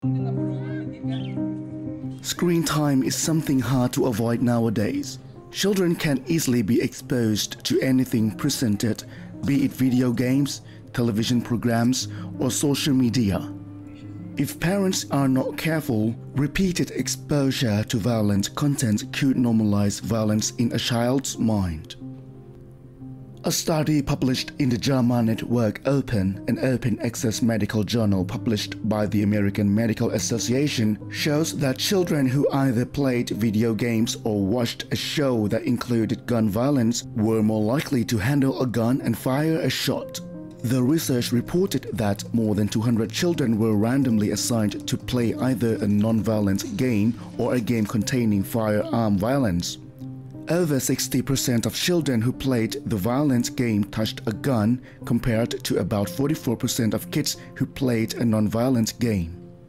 Screen time is something hard to avoid nowadays. Children can easily be exposed to anything presented, be it video games, television programs, or social media. If parents are not careful, repeated exposure to violent content could normalize violence in a child's mind. A study published in the JAMA Network Open, an open access medical journal published by the American Medical Association, shows that children who either played video games or watched a show that included gun violence were more likely to handle a gun and fire a shot. The research reported that more than 200 children were randomly assigned to play either a non-violent game or a game containing firearm violence. Over 60% of children who played the violent game touched a gun, compared to about 44% of kids who played a non-violent game.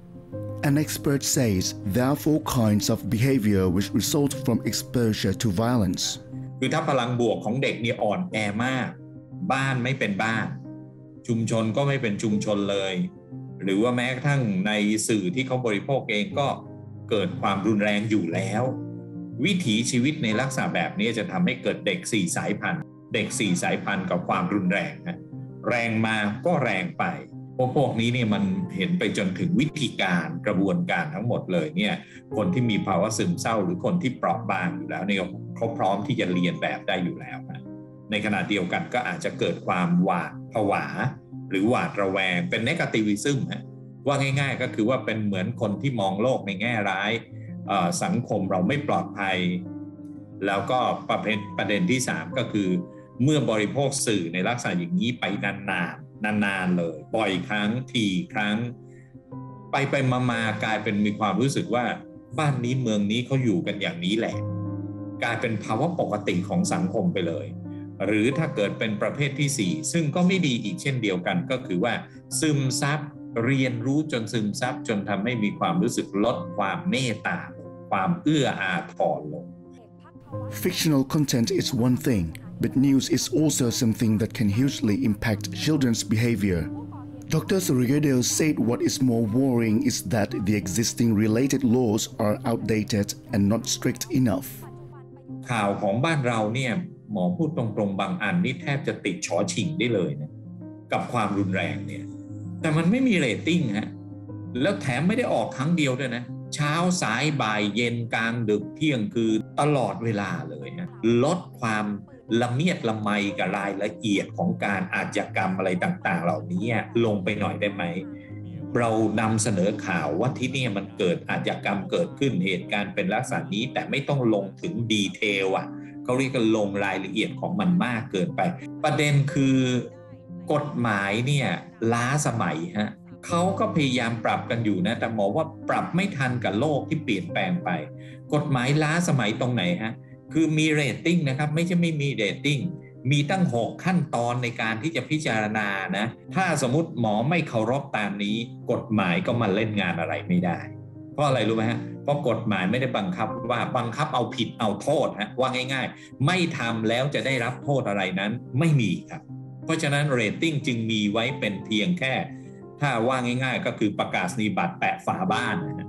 An expert says there are 4 kinds of behavior which result from exposure to violence. คือถ้าพลังบวกของเด็กเนี่ยอ่อนแอมากบ้านไม่เป็นบ้านชุมชนก็ไม่เป็นชุมชนเลยหรือว่าแม้กระทั่งในสื่อที่เขาบริโภคเองก็เกิดความรุนแรงอยู่แล้ววิถีชีวิตในลักษณะแบบนี้จะทำให้เกิดเด็ก4 สายพันธุ์เด็ก4 สายพันธุ์กับความรุนแรงนะแรงมาก็แรงไปพวกนี้เนี่ยมันเห็นไปจนถึงวิธีการกระบวนการทั้งหมดเลยเนี่ยคนที่มีภาวะซึมเศร้าหรือคนที่เปราะบางอยู่แล้วเนี่ยเขาพร้อมที่จะเรียนแบบได้อยู่แล้วนะในขณะเดียวกันก็อาจจะเกิดความหวาดผวาหรือหวาดระแวงเป็น negativism ฮะว่าง่ายๆก็คือว่าเป็นเหมือนคนที่มองโลกในแง่ร้ายสังคมเราไม่ปลอดภัยแล้วก็ประเด็นที่3ก็คือเมื่อบริโภคสื่อในลักษณะอย่างนี้ไปนานๆเลยบ่อยครั้งทีครั้งไปมากลายเป็นมีความรู้สึกว่าบ้านนี้เมืองนี้เขาอยู่กันอย่างนี้แหละกลายเป็นภาวะปกติของสังคมไปเลยหรือถ้าเกิดเป็นประเภทที่4ซึ่งก็ไม่ดีอีกเช่นเดียวกันก็คือว่าซึมซับเรียนรู้จนซึมซับจนทำให้มีความรู้สึกลดความเมตตาความเอื้ออาทรลง Fictional content is one thing, but news is also something that can hugely impact children's behavior. Dr. Suryadev said what is more worrying is that the existing related laws are outdated and not strict enough. ข่าวของบ้านเราเนี่ยหมอพูดตรงๆบางอันนี่แทบจะติดฉอฉิงได้เลยนะกับความรุนแรงเนี่ยแต่มันไม่มีเรตติ้งฮะแล้วแถมไม่ได้ออกครั้งเดียวด้วยนะเช้าสายบ่ายเย็นกลางดึกเที่ยงคือตลอดเวลาเลยนะลดความละเมียดละไมกับรายละเอียดของการอาชญากรรมอะไรต่างๆเหล่านี้ลงไปหน่อยได้ไหมเรานำเสนอข่าวว่าที่นี่มันเกิดอาชญากรรมเกิดขึ้นเหตุการณ์เป็นลักษณะนี้แต่ไม่ต้องลงถึงดีเทลเขาเรียกกันลงรายละเอียดของมันมากเกินไปประเด็นคือกฎหมายเนี่ยล้าสมัยฮะเขาก็พยายามปรับกันอยู่นะแต่หมอว่าปรับไม่ทันกับโลกที่เปลี่ยนแปลงไปกฎหมายล้าสมัยตรงไหนฮะคือมีเรตติ้งนะครับไม่ใช่ไม่มีเรตติ้งมีตั้ง6ขั้นตอนในการที่จะพิจารณานะถ้าสมมติหมอไม่เคารพตามนี้กฎหมายก็มาเล่นงานอะไรไม่ได้เพราะอะไรรู้ไหมฮะเพราะกฎหมายไม่ได้บังคับว่าบังคับเอาผิดเอาโทษฮะว่าง่ายๆไม่ทำแล้วจะได้รับโทษอะไรนั้นไม่มีครับเพราะฉะนั้นเรตติ้งจึงมีไว้เป็นเพียงแค่ถ้าว่าง่ายๆก็คือประกาศนียบัตรแปะฝาบ้านนะ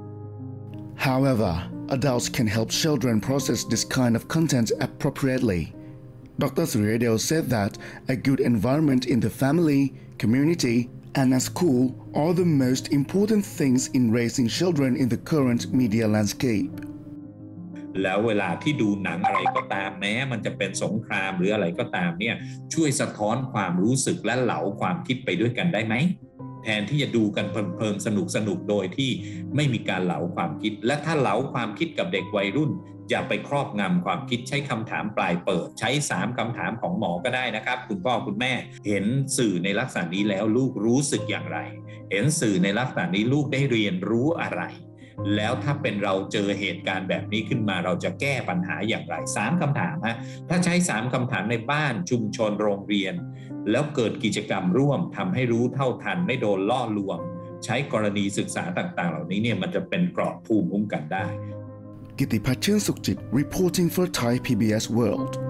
However, adults can help children process this kind of content appropriately. Dr. Suryadev said that a good environment in the family, community, and at school are the most important things in raising children in the current media landscape. แล้วเวลาที่ดูหนังอะไรก็ตามแม้มันจะเป็นสงครามหรืออะไรก็ตามเนี่ยช่วยสะท้อนความรู้สึกและเหลาความคิดไปด้วยกันได้ไหมแทนที่จะดูกันเพลินๆสนุกโดยที่ไม่มีการเหลาความคิดและถ้าเหลาความคิดกับเด็กวัยรุ่นอย่าไปครอบงำความคิดใช้คำถามปลายเปิดใช้3คำถามของหมอก็ได้นะครับคุณพ่อคุณแม่เห็นสื่อในลักษณะนี้แล้วลูกรู้สึกอย่างไรเห็นสื่อในลักษณะนี้ลูกได้เรียนรู้อะไรแล้วถ้าเป็นเราเจอเหตุการณ์แบบนี้ขึ้นมาเราจะแก้ปัญหาอย่างไร3คำถามฮะถ้าใช้3คำถามในบ้านชุมชนโรงเรียนแล้วเกิดกิจกรรมร่วมทำให้รู้เท่าทันไม่โดนล่อลวงใช้กรณีศึกษาต่างๆเหล่านี้เนี่ยมันจะเป็นกรอบภูมิคุ้มกันได้ Gitipat Chernsukjit reporting for Thai PBS World